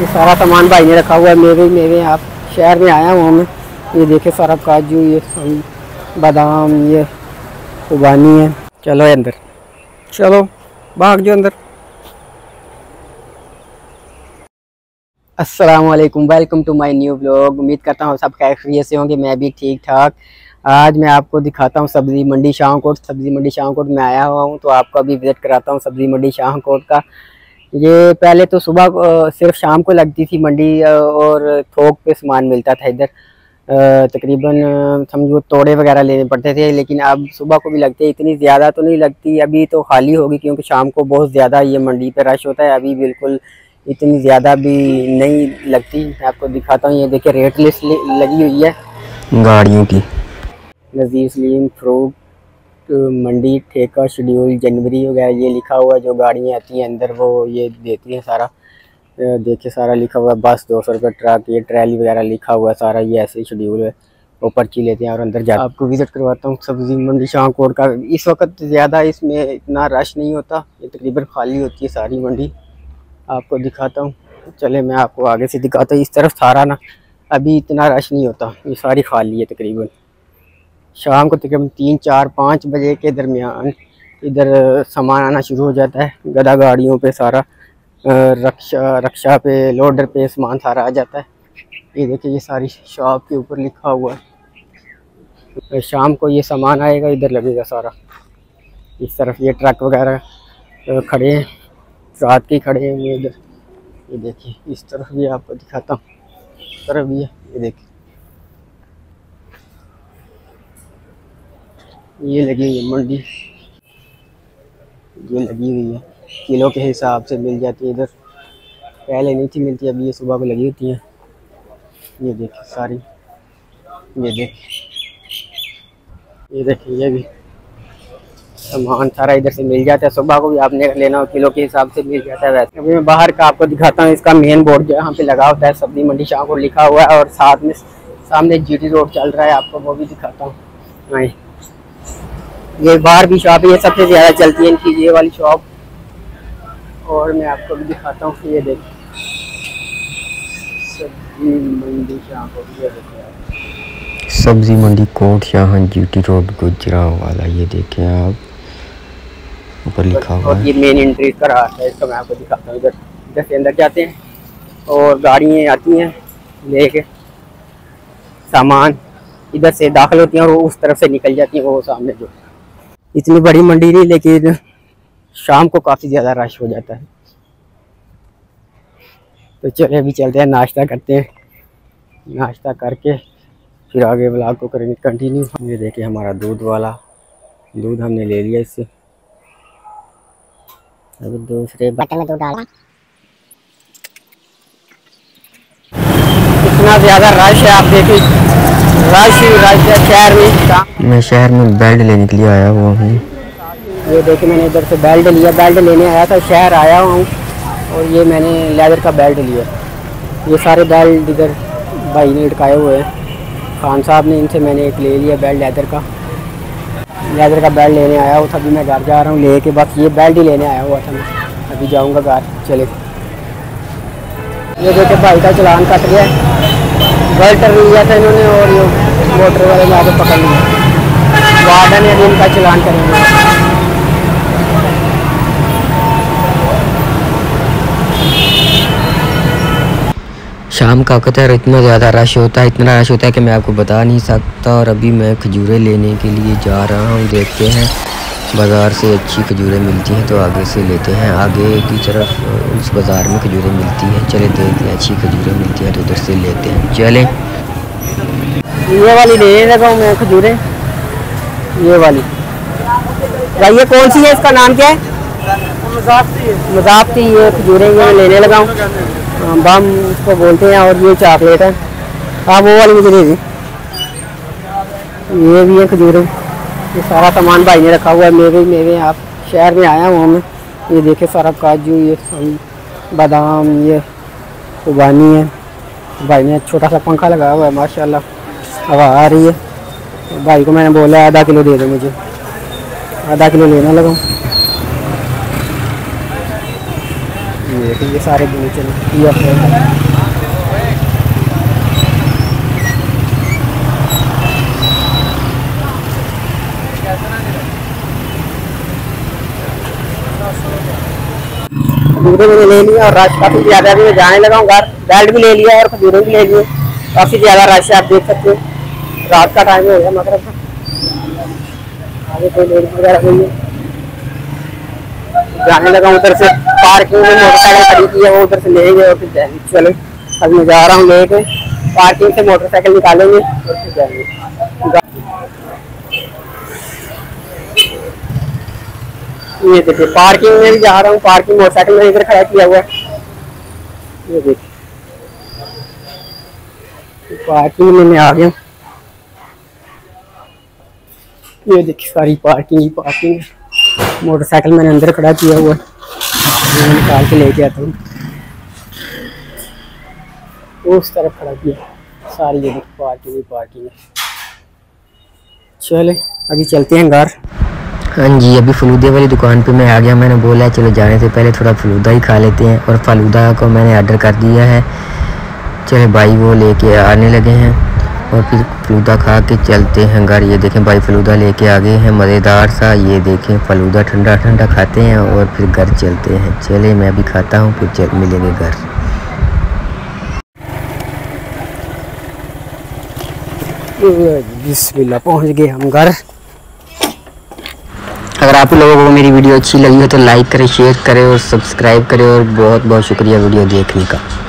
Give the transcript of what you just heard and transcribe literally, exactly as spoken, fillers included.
ये सारा सामान भाई ने रखा हुआ है, मेवे मेवे। आप शहर में आया हूँ मैं, ये देखे सारा काजू, ये बादाम, ये खुबानी है। चलो अंदर, चलो भाग जो अंदर। अस्सलाम वालेकुम, welcome to my new blog. उम्मीद करता हूँ सब खैरियत से होंगे, मैं भी ठीक ठाक। आज मैं आपको दिखाता हूँ सब्ज़ी मंडी शाहकोट। सब्ज़ी मंडी शाहकोट में आया हुआ हूँ, तो आपको अभी विज़िट कराता हूँ सब्ज़ी मंडी शाहकोट का। ये पहले तो सुबह सिर्फ शाम को लगती थी मंडी और थोक पे सामान मिलता था इधर। तकरीबन समझो तोड़े वगैरह लेने पड़ते थे, लेकिन अब सुबह को भी लगती है। इतनी ज़्यादा तो नहीं लगती, अभी तो खाली होगी क्योंकि शाम को बहुत ज़्यादा ये मंडी पे रश होता है। अभी बिल्कुल इतनी ज़्यादा भी नहीं लगती। मैं आपको दिखाता हूँ, ये देखिए रेट लिस्ट लगी हुई है गाड़ियों की। नज़ीर सलीम फ्रूट मंडी ठेका शेड्यूल जनवरी वगैरह ये लिखा हुआ है। जो गाड़ियाँ आती हैं अंदर वो ये देती हैं सारा। देखिए सारा लिखा हुआ है, बस दो सौ रुपये ट्रक, ये ट्रैली वगैरह लिखा हुआ है सारा। ये ऐसे ही शेड्यूल है, वो पर्ची लेते हैं और अंदर जाकर आपको विज़िट करवाता हूँ सब्ज़ी मंडी शाहकोट का। इस वक्त ज़्यादा इसमें इतना रश नहीं होता, ये तकरीबन खाली होती है सारी मंडी। आपको दिखाता हूँ, चले मैं आपको आगे से दिखाता हूँ। इस तरफ सारा ना अभी इतना रश नहीं होता, ये सारी खाली है तकरीबन। शाम को तकरीबन तीन चार पाँच बजे के दरमियान इधर सामान आना शुरू हो जाता है। गधा गाड़ियों पे सारा रक्षा रक्षा पे लोडर पे सामान सारा आ जाता है। ये देखिए ये सारी शॉप के ऊपर लिखा हुआ है। शाम को ये सामान आएगा, इधर लगेगा सारा। इस तरफ ये ट्रक वगैरह खड़े हैं, रात के खड़े हैं ये इधर। ये देखिए इस तरफ भी आपको दिखाता हूँ, इस तरफ भी है। ये देखिए ये लगी हुई है मंडी, ये लगी हुई है, किलो के हिसाब से मिल जाती है इधर। पहले नहीं थी मिलती, अभी ये सुबह को लगी होती हैं। ये देखिए सारी, ये देखिए ये देखिए ये भी सामान सारा इधर से मिल जाता है। सुबह को भी आपने लेना हो किलो के हिसाब से मिल जाता है। वैसे अभी मैं बाहर का आपको दिखाता हूँ, इसका मेन बोर्ड जो यहाँ पे लगा होता है सब्जी मंडी शाहकोट लिखा हुआ है, और साथ में सामने जीटी रोड चल रहा है, आपको वो भी दिखाता हूँ। हाँ ये बाहर भी शॉप है, ये सबसे ज़्यादा चलती है इनकी ये वाली शॉप। और मैं आपको भी दिखाता हूँ, ये देखिए सब्जी मंडी शाहकोट, ये देखिए सब्जी मंडी कोट शाह जीटी रोड गुजरांवाला। ये देखें आप ऊपर लिखा हुआ है। ये मेन एंट्री का रास्ता है, इसका मैं आपको दिखाता हूँ। इधर इधर से अंदर जाते हैं और गाड़ियाँ आती हैं लेके सामान, इधर से दाखिल होती हैं और उस तरफ से निकल जाती हैं वो सामने। जो इतनी बड़ी मंडी नहीं, लेकिन शाम को काफ़ी ज़्यादा रश हो जाता है। तो चलिए अभी चलते हैं, नाश्ता करते हैं, नाश्ता करके फिर आगे ब्लॉग को करेंगे कंटिन्यू। ये देखिए हमारा दूध वाला, दूध हमने ले लिया इससे। अभी दूसरे बर्तन में दूध डाला। इतना ज़्यादा रश है, आप देखिए रश ही रश है शहर में। मैं शहर में बेल्ट लेने के लिए आया हुआ हूँ। ये देखिए मैंने इधर से बेल्ट लिया, बेल्ट लेने आया था, शहर आया हूँ और ये मैंने लेदर का बेल्ट लिया। ये सारे बेल्ट इधर भाई ने लटकाए हुए हैं, खान साहब ने, इनसे मैंने एक ले लिया बेल्ट लेदर का। लेदर का बेल्ट लेने आया हुआ था, अभी मैं घर जा रहा हूँ लेके, बस ये बेल्ट ही लेने आया हुआ था मैं। अभी जाऊँगा घर। चले ये देखिए भाई का चलान कट गया, बेल्ट लिया था इन्होंने और ये मोटर वाले में आके पकड़ लिया। वार्डन है, इनका चलान करेंगे। शाम का वक्त है और इतना ज़्यादा रश होता है, इतना रश होता है कि मैं आपको बता नहीं सकता। और अभी मैं खजूरें लेने के लिए जा रहा हूँ। देखते हैं बाज़ार से अच्छी खजूरें मिलती हैं तो आगे से लेते हैं। आगे की तरफ उस बाज़ार में खजूरें मिलती हैं, चले देखते हैं, अच्छी खजूरें मिलती हैं तो उधर से लेते हैं। चलें ये वाली लेने लगा हूँ मैं खजूरें, ये वाली। भाई ये कौन सी है, इसका नाम क्या है? मजाक थी। ये खजूरें ये लेने लगा हूँ, बम इसको बोलते हैं, और ये चॉकलेट है। हाँ वो वाली मुझे दे दी। ये भी है खजूरें, ये सारा सामान भाई ने रखा हुआ है, मेवे मेवे। आप शहर में आया हूँ मैं, ये देखे सारा काजू, ये बादाम, ये खुबानी है। भाई ने छोटा सा पंखा लगाया हुआ है, माशाल्लाह हवा आ रही है। भाई को मैंने बोला आधा किलो दे दो मुझे, आधा किलो लेना लगा। देखिए ये सारे फर्नीचर ये अपने खजूरें मैंने ले लिया और रश काफ़ी ज़्यादा है। मैं जाने लगा हूँ घर, बेल्ट भी ले लिया और खजूरें भी ले लिए। काफ़ी ज़्यादा रश है, आप देख सकते हो। रात का टाइम हो गया मतलब आगे कोई लेडीज वगैरह नहीं है। जाने लगा हूँ उधर से, पार्किंग में मोटरसाइकिल खड़ी की है वो उधर से ले गए और फिर जाएंगे। चलो अब मैं जा रहा हूँ लेके, पार्किंग से मोटरसाइकिल निकालेंगे और फिर जाएंगे। ये देखिए पार्किंग में भी जा रहा हूँ, पार्किंग मोटरसाइकिल में इधर खड़ा किया हुआ है। ये देखिए पार्किंग में मैं आ गया। ये देखिए सारी पार्किंग ही पार्किंग है। मोटरसाइकिल मैंने अंदर खड़ा किया हुआ है, मैं निकाल के लेके आता हूँ। उस तरफ खड़ा किया, सारी ये देखिए पार्किंग ही पार्किंग है। चले अभी चलते हैं घर। हाँ जी, अभी फलूदे वाली दुकान पे मैं आ गया। मैंने बोला चलो जाने से पहले थोड़ा फलूदा ही खा लेते हैं और फलूदा को मैंने ऑर्डर कर दिया है। चले भाई वो लेके आने लगे हैं और फिर फलूदा खा के चलते हैं घर। ये देखें भाई फलूदा लेके आ गए हैं मज़ेदार सा। ये देखें फलूदा ठंडा ठंडा खाते हैं और फिर घर चलते हैं। चले मैं भी खाता हूँ फिर चल मिलेंगे घर। बिस्मिल्लाह पहुँच गए हम घर। अगर आप लोगों को मेरी वीडियो अच्छी लगी हो तो लाइक करें, शेयर करें और सब्सक्राइब करें और बहुत बहुत शुक्रिया वीडियो देखने का।